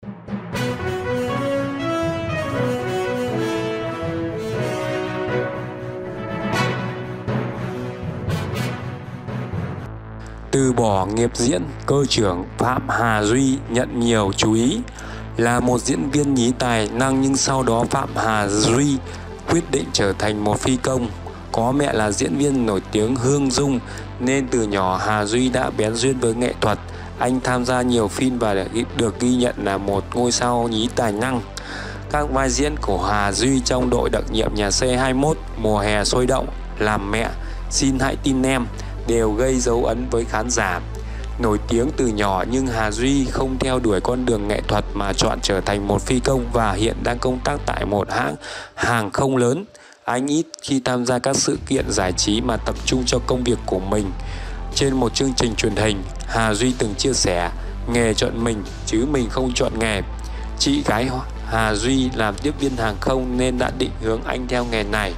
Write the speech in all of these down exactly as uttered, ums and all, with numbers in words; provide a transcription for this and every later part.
Từ bỏ nghiệp diễn, cơ trưởng Phạm Hà Duy nhận nhiều chú ý. Là một diễn viên nhí tài năng nhưng sau đó Phạm Hà Duy quyết định trở thành một phi công. Có mẹ là diễn viên nổi tiếng Hương Dung nên từ nhỏ Hà Duy đã bén duyên với nghệ thuật. Anh tham gia nhiều phim và được ghi nhận là một ngôi sao nhí tài năng. Các vai diễn của Hà Duy trong đội đặc nhiệm nhà C hai mốt, Mùa hè sôi động, Làm mẹ, Xin hãy tin em đều gây dấu ấn với khán giả. Nổi tiếng từ nhỏ nhưng Hà Duy không theo đuổi con đường nghệ thuật mà chọn trở thành một phi công và hiện đang công tác tại một hãng hàng không lớn. Anh ít khi tham gia các sự kiện giải trí mà tập trung cho công việc của mình. Trên một chương trình truyền hình, Hà Duy từng chia sẻ: nghề chọn mình chứ mình không chọn nghề. Chị gái Hà Duy làm tiếp viên hàng không nên đã định hướng anh theo nghề này.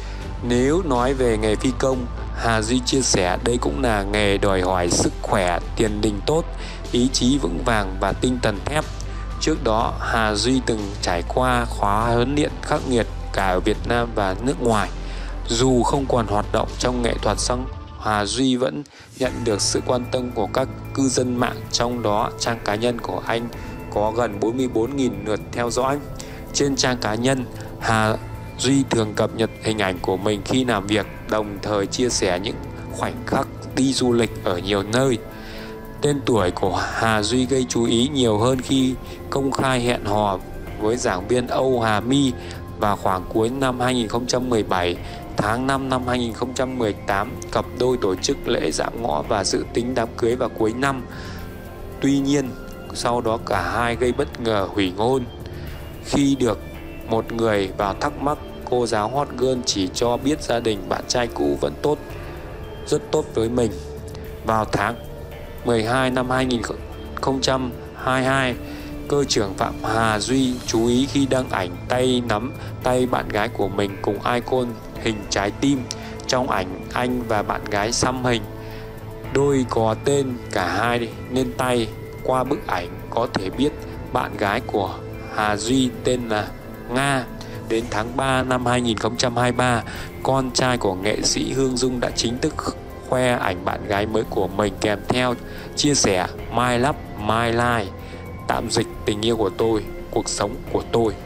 Nếu nói về nghề phi công, Hà Duy chia sẻ đây cũng là nghề đòi hỏi sức khỏe, tiền đình tốt, ý chí vững vàng và tinh thần thép. Trước đó, Hà Duy từng trải qua khóa huấn luyện khắc nghiệt cả ở Việt Nam và nước ngoài. Dù không còn hoạt động trong nghệ thuật song Hà Duy vẫn nhận được sự quan tâm của các cư dân mạng, trong đó trang cá nhân của anh có gần bốn mươi bốn nghìn lượt theo dõi. Trên trang cá nhân, Hà Duy thường cập nhật hình ảnh của mình khi làm việc, đồng thời chia sẻ những khoảnh khắc đi du lịch ở nhiều nơi. Tên tuổi của Hà Duy gây chú ý nhiều hơn khi công khai hẹn hò với giảng viên Âu Hà My vào khoảng cuối năm hai nghìn không trăm mười bảy. Tháng năm năm hai nghìn không trăm mười tám, cặp đôi tổ chức lễ dạm ngõ và dự tính đám cưới vào cuối năm. Tuy nhiên, sau đó cả hai gây bất ngờ hủy hôn. Khi được một người vào thắc mắc, cô giáo hot girl chỉ cho biết gia đình bạn trai cũ vẫn tốt, rất tốt với mình. Vào tháng mười hai năm hai nghìn không trăm hai mươi hai, cơ trưởng Phạm Hà Duy chú ý khi đăng ảnh tay nắm tay bạn gái của mình cùng icon hình trái tim. Trong ảnh, anh và bạn gái xăm hình đôi có tên cả hai lên tay. Qua bức ảnh có thể biết bạn gái của Hà Duy tên là Nga. Đến tháng ba năm hai nghìn không trăm hai mươi ba, con trai của nghệ sĩ Hương Dung đã chính thức khoe ảnh bạn gái mới của mình kèm theo chia sẻ My Love My Life, tạm dịch tình yêu của tôi, cuộc sống của tôi.